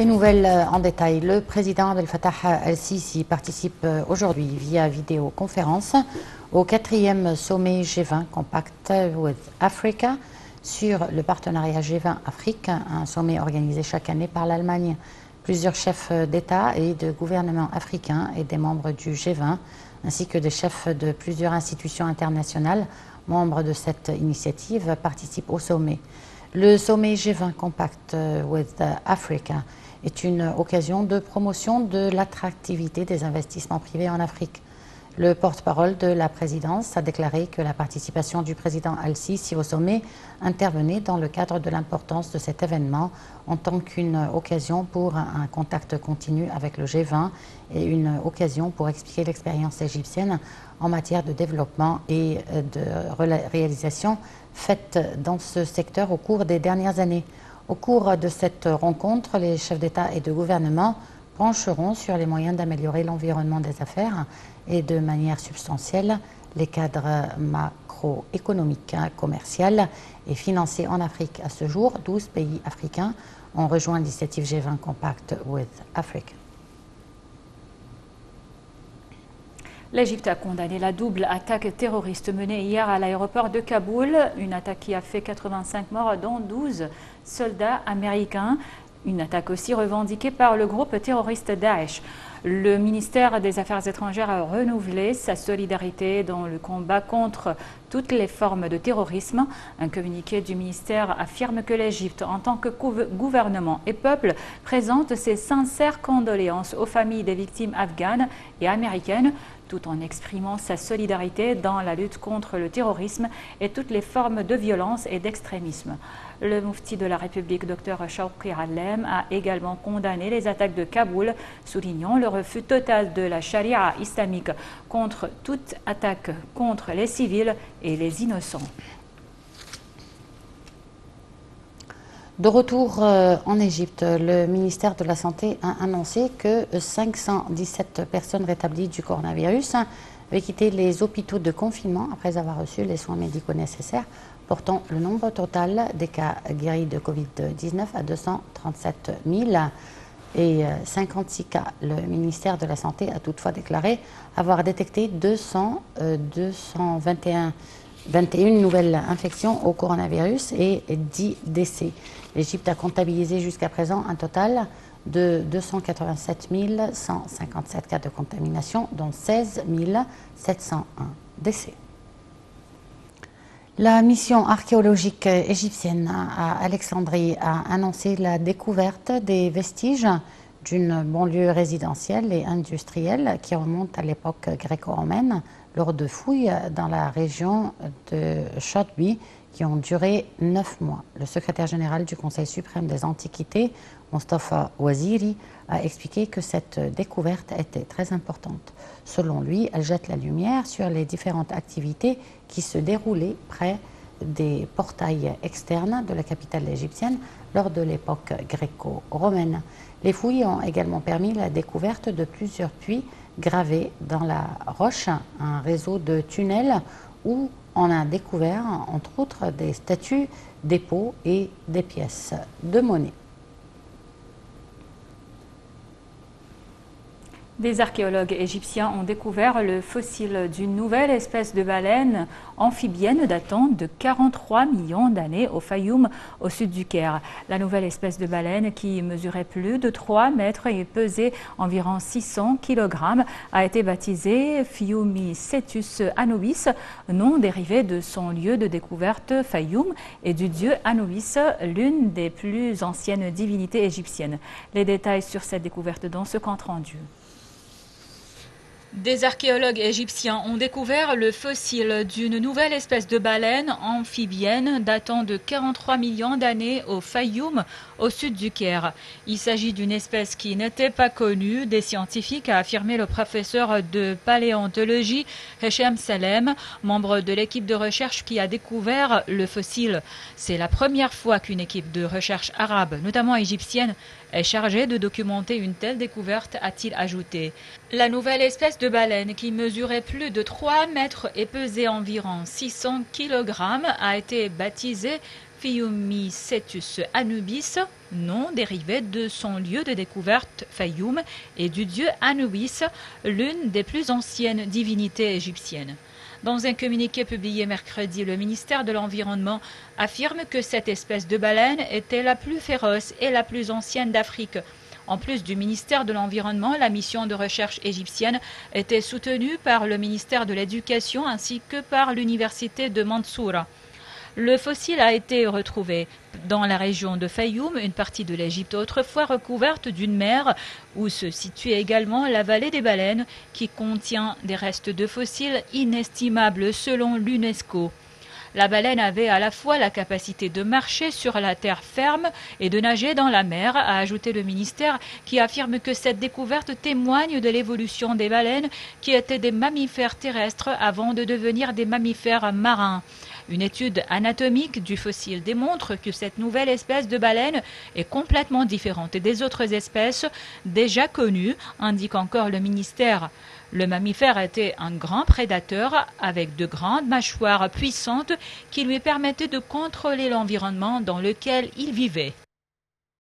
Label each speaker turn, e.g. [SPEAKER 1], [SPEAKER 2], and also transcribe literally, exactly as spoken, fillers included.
[SPEAKER 1] Les nouvelles en détail. Le président Abdel Fattah el-Sisi participe aujourd'hui via vidéoconférence au quatrième sommet G vingt Compact with Africa sur le partenariat G vingt Afrique, un sommet organisé chaque année par l'Allemagne. Plusieurs chefs d'État et de gouvernements africains et des membres du G vingt, ainsi que des chefs de plusieurs institutions internationales membres de cette initiative participent au sommet. Le sommet G vingt Compact with Africa est une occasion de promotion de l'attractivité des investissements privés en Afrique. Le porte-parole de la présidence a déclaré que la participation du président Al-Sisi au sommet intervenait dans le cadre de l'importance de cet événement en tant qu'une occasion pour un contact continu avec le G vingt et une occasion pour expliquer l'expérience égyptienne en matière de développement et de réalisation faite dans ce secteur au cours des dernières années. Au cours de cette rencontre, les chefs d'État et de gouvernement pencheront sur les moyens d'améliorer l'environnement des affaires et de manière substantielle les cadres macroéconomiques, commerciaux et financiers en Afrique. À ce jour, douze pays africains ont rejoint l'initiative G vingt Compact with Africa.
[SPEAKER 2] L'Égypte a condamné la double attaque terroriste menée hier à l'aéroport de Kaboul, une attaque qui a fait quatre-vingt-cinq morts dont douze soldats américains. Une attaque aussi revendiquée par le groupe terroriste Daesh. Le ministère des Affaires étrangères a renouvelé sa solidarité dans le combat contre toutes les formes de terrorisme. Un communiqué du ministère affirme que l'Égypte, en tant que gouvernement et peuple, présente ses sincères condoléances aux familles des victimes afghanes et américaines, tout en exprimant sa solidarité dans la lutte contre le terrorisme et toutes les formes de violence et d'extrémisme. Le Moufti de la République, Dr Shawqi Allem, a également condamné les attaques de Kaboul, soulignant le refus total de la charia islamique contre toute attaque contre les civils et les innocents.
[SPEAKER 1] De retour en Égypte, le ministère de la Santé a annoncé que cinq cent dix-sept personnes rétablies du coronavirus avaient quitté les hôpitaux de confinement après avoir reçu les soins médicaux nécessaires, portant le nombre total des cas guéris de Covid dix-neuf à deux cent trente-sept mille et cinquante-six cas. Le ministère de la Santé a toutefois déclaré avoir détecté deux cents, deux cent vingt et un, vingt et une nouvelles infections au coronavirus et dix décès. L'Égypte a comptabilisé jusqu'à présent un total de deux cent quatre-vingt-sept mille cent cinquante-sept cas de contamination, dont seize mille sept cent un décès. La mission archéologique égyptienne à Alexandrie a annoncé la découverte des vestiges d'une banlieue résidentielle et industrielle qui remonte à l'époque gréco-romaine lors de fouilles dans la région de Chotbi qui ont duré neuf mois. Le secrétaire général du Conseil suprême des Antiquités, Mostafa Ouaziri, a expliqué que cette découverte était très importante. Selon lui, elle jette la lumière sur les différentes activités qui se déroulaient près des portails externes de la capitale égyptienne lors de l'époque gréco-romaine. Les fouilles ont également permis la découverte de plusieurs puits gravés dans la roche, un réseau de tunnels où on a découvert, entre autres, des statues, des pots et des pièces de monnaie.
[SPEAKER 2] Des archéologues égyptiens ont découvert le fossile d'une nouvelle espèce de baleine amphibienne datant de quarante-trois millions d'années au Fayoum, au sud du Caire. La nouvelle espèce de baleine, qui mesurait plus de trois mètres et pesait environ six cents kilogrammes, a été baptisée Fiumicetus Anubis, nom dérivé de son lieu de découverte Fayoum et du dieu Anubis, l'une des plus anciennes divinités égyptiennes. Les détails sur cette découverte dans ce compte rendu. Des archéologues égyptiens ont découvert le fossile d'une nouvelle espèce de baleine amphibienne datant de quarante-trois millions d'années au Fayoum, au sud du Caire. Il s'agit d'une espèce qui n'était pas connue des scientifiques, a affirmé le professeur de paléontologie Hichem Salem, membre de l'équipe de recherche qui a découvert le fossile. C'est la première fois qu'une équipe de recherche arabe, notamment égyptienne, est chargée de documenter une telle découverte, a-t-il ajouté. La nouvelle espèce de baleine, qui mesurait plus de trois mètres et pesait environ six cents kilogrammes, a été baptisée Fiumicetus Anubis, nom dérivé de son lieu de découverte Fayoum et du dieu Anubis, l'une des plus anciennes divinités égyptiennes. Dans un communiqué publié mercredi, le ministère de l'Environnement affirme que cette espèce de baleine était la plus féroce et la plus ancienne d'Afrique. En plus du ministère de l'Environnement, la mission de recherche égyptienne était soutenue par le ministère de l'Éducation ainsi que par l'université de Mansoura. Le fossile a été retrouvé dans la région de Fayoum, une partie de l'Égypte autrefois recouverte d'une mer, où se situe également la vallée des baleines, qui contient des restes de fossiles inestimables selon l'UNESCO. La baleine avait à la fois la capacité de marcher sur la terre ferme et de nager dans la mer, a ajouté le ministère, qui affirme que cette découverte témoigne de l'évolution des baleines qui étaient des mammifères terrestres avant de devenir des mammifères marins. Une étude anatomique du fossile démontre que cette nouvelle espèce de baleine est complètement différente des autres espèces déjà connues, indique encore le ministère. Le mammifère était un grand prédateur avec de grandes mâchoires puissantes qui lui permettaient de contrôler l'environnement dans lequel il vivait.